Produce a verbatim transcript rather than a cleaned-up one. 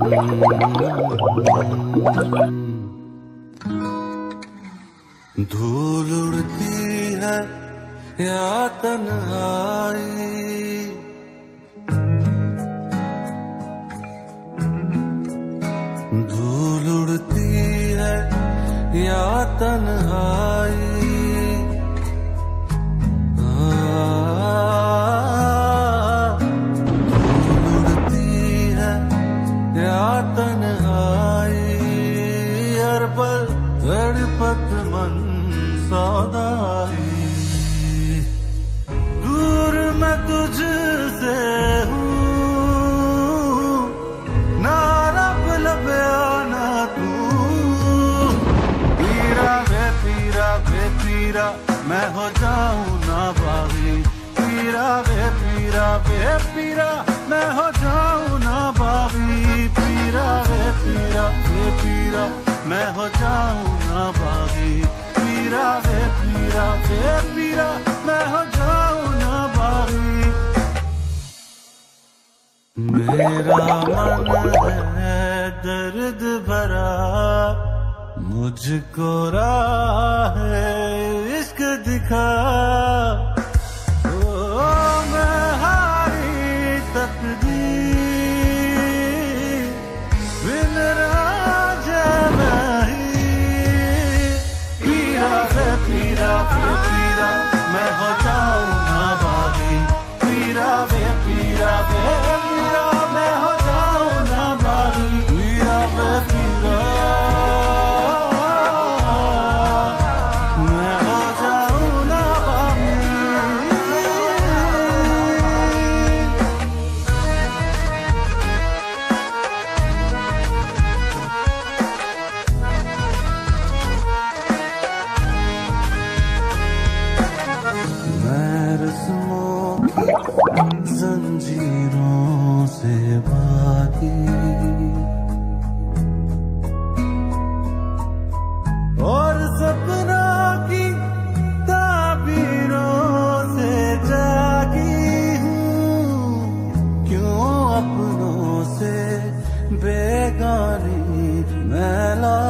धूल उड़ती है या तन्हाई, धूल उड़ती है या तन्हाई, धूल उड़ती है या तन्हाई, हर पल तड़पत मन सौदाई, दूर मैं तुझसे हूँ, ना रब लबया ना तू, पीरा वे पीरा वे पीरा मैं हो जाऊं ना बागी, पीरा वे पीरा वे पीरा मैं हो जाऊं ना बागी, पीरा वे पीरा वे पीरा मैं हो जाऊं ना बागी, पीरा वे पीरा वे पीरा मैं हो जाऊं ना बागी। मेरा मन है दर्द भरा, मुझको राह इश्क दिखा, ओ मैं हारी तकदीर बिन राजा नहीं, पीरा वे पीरा वे पीरा मैं हो जाऊं ना बागी, पीरा वे पीरा वे पीरा मैं हो जाऊं ना बागी, पीरा वे पीरा मैं हो जाऊं ना बागी। मैं रस्मों की जंजीरों से बाकी, और सपनों की ताबीरों से जागी हूँ, क्यों अपनों से बेगानी मैं ला